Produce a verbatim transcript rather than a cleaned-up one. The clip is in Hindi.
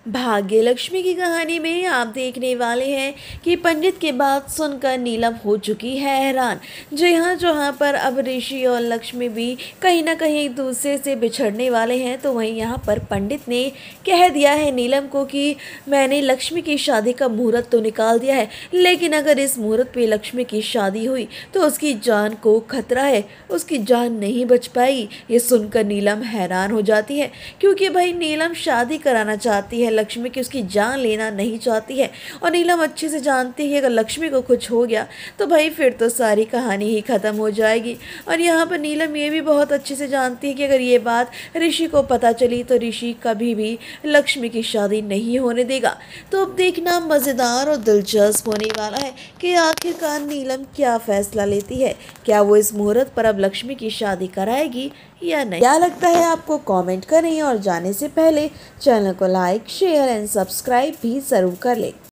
भाग्य लक्ष्मी की कहानी में आप देखने वाले हैं कि पंडित की बात सुनकर नीलम हो चुकी है हैरान। जहाँ जहाँ पर अब ऋषि और लक्ष्मी भी कहीं ना कहीं एक दूसरे से बिछड़ने वाले हैं, तो वहीं यहाँ पर पंडित ने कह दिया है नीलम को कि मैंने लक्ष्मी की शादी का मुहूर्त तो निकाल दिया है, लेकिन अगर इस मुहूर्त पे लक्ष्मी की शादी हुई तो उसकी जान को खतरा है, उसकी जान नहीं बच पाएगी। ये सुनकर नीलम हैरान हो जाती है, क्योंकि भाई नीलम शादी कराना चाहती है लक्ष्मी की, उसकी जान लेना नहीं चाहती है। और नीलम अच्छे से जानती है कि अगर लक्ष्मी को कुछ हो गया तो भाई फिर तो सारी कहानी ही ख़त्म हो जाएगी। और यहाँ पर नीलम ये भी बहुत अच्छे से जानती है कि अगर ये बात ऋषि को पता चली तो ऋषि कभी भी लक्ष्मी की शादी नहीं होने देगा। तो अब देखना मज़ेदार और दिलचस्प होने वाला है कि आखिरकार नीलम क्या फ़ैसला लेती है। क्या वो इस मुहूर्त पर अब लक्ष्मी की शादी कराएगी या नहीं? क्या लगता है आपको? कमेंट करें और जाने से पहले चैनल को लाइक शेयर एंड सब्सक्राइब भी ज़रूर कर लें।